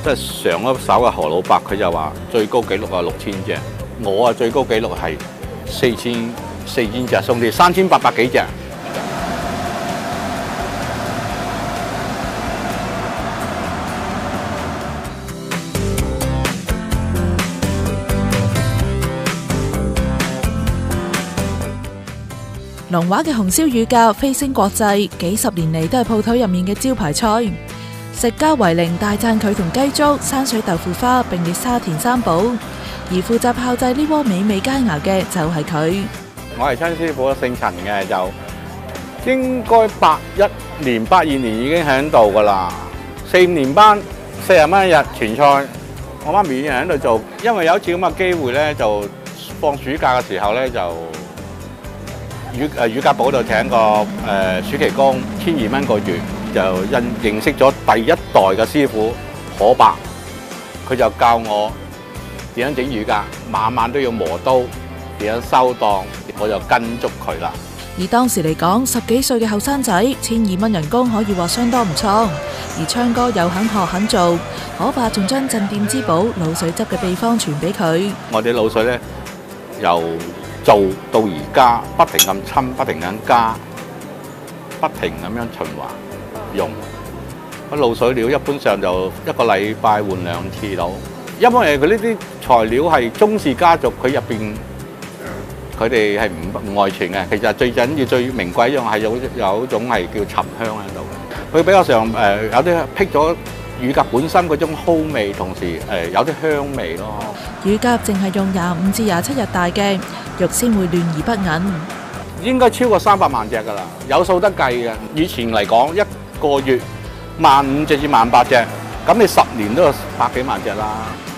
即係上一手嘅何老伯，佢就話最高紀錄係6000隻，我啊最高紀錄係4000隻，送至3800幾隻。 龍華嘅紅燒乳鴿飛升國際，幾十年嚟都係鋪頭入面嘅招牌菜。食家維寧大讚佢同雞粥、山水豆腐花並列沙田三寶，而負責炮製呢鍋美味佳肴嘅就係佢。 我係親師傅，姓陳嘅，就應該81年、82年已經喺度噶啦。4、5年班，40蚊一日全菜。我媽咪已經喺度做，因為有一次咁嘅機會咧，就放暑假嘅時候咧就。乳鴿鋪度請個暑期工，1200蚊個月，就認識咗第一代嘅師傅可伯，佢就教我點樣整乳鴿，晚晚都要磨刀，點樣收檔，我就跟足佢啦。 而當時嚟講，10幾歲嘅後生仔，1200蚊人工可以話相當唔錯。而鏘哥又肯學肯做，可伯仲將鎮店之寶滷水汁嘅秘方傳俾佢。 我哋滷水咧由做到而家不停咁侵，不停咁加，不停咁樣循環用。個滷水料一般上就一個禮拜換2次到，因為佢呢啲材料係鍾氏家族，佢入邊佢哋係唔外傳嘅。其實最緊要最名貴一樣係有一種係叫沉香喺度嘅，佢比較上有啲辟咗乳鴿本身嗰種蒿味，同時有啲香味咯。 乳鴿淨係用25至27日大嘅，肉先會嫩而不韌。 應該超過300萬隻㗎啦，有數得計嘅。以前嚟講，一個月15000隻至18000隻，咁你10年都有100幾萬隻啦。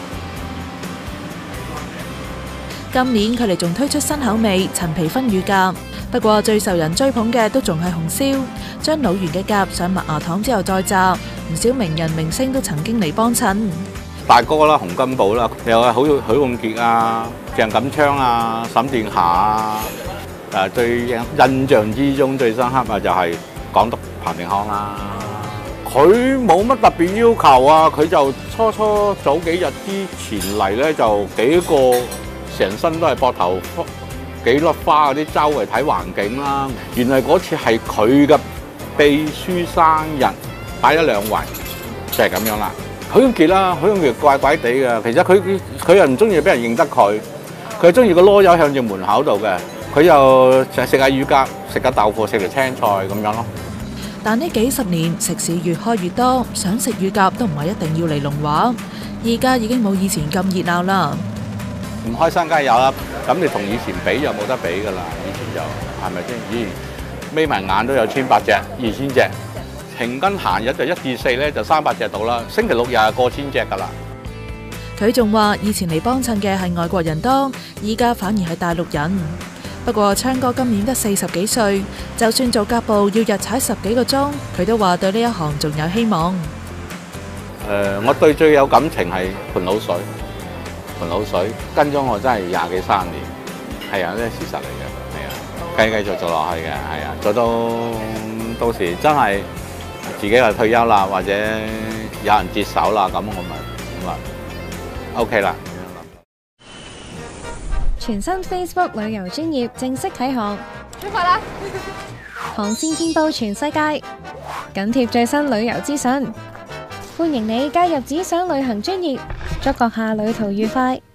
今年佢哋仲推出新口味陳皮熏乳鴿，不過最受人追捧嘅都仲係紅燒，將滷完嘅鴿上麥芽糖之後再炸，唔少名人明星都曾經嚟幫襯。 大哥啦，洪金寶啦，又係許冠傑啊、鄭錦昌啊、沈殿霞啊，最印象之中最深刻啊就係港督彭定康啦。佢冇乜特別要求啊，佢就初早幾日之前嚟咧，就幾個成身都係膊頭幾粒花嗰啲，周圍睇環境啦。原來嗰次係佢嘅秘書生日，擺咗2圍，就係咁樣啦。許冠傑啦，許冠傑怪怪地嘅，其實佢又唔中意俾人認得佢，佢中意個籮柚向住門口度嘅，佢又成日食下乳鴿，食下豆腐，食條青菜咁樣咯。 但呢幾十年食肆越開越多，想食乳鴿都唔係一定要嚟龍華，而家已經冇以前咁熱鬧啦。 唔開心梗係有啦，咁你同以前比就冇得比㗎啦，以前就係咪先？以前眯埋眼都有1800隻、2000隻。平均閒日就1至4咧就300隻到啦，星期六日係過千隻㗎啦。 佢仲話以前嚟幫襯嘅係外國人多，依家反而係大陸人。不過鏘哥今年得40幾歲，就算做鴿部要日踩10幾個鐘，佢都話對呢一行仲有希望。 我對最有感情係盤滷水，盤滷水跟咗我真係20幾30年，係啊，呢係事實嚟嘅，係啊，繼續做落去嘅，係啊，做到時真係。自己係退休啦，或者有人接手啦，咁我咪 OK 啦。 全新 Facebook 旅遊專頁正式啟航， 出發啦！ 航線遍佈全世界，緊貼最新旅遊資訊，歡迎你加入只想旅行專頁，祝閣下旅途愉快。